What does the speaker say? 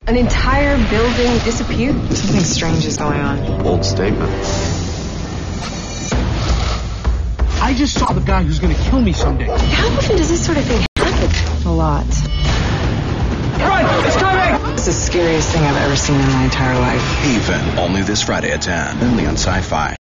An entire building disappeared. Something strange is going on. Bold statement. I just saw the guy who's going to kill me someday. How often does this sort of thing happen? A lot. Run! It's coming! It's the scariest thing I've ever seen in my entire life. Haven, only this Friday at 10, only on Sci-Fi.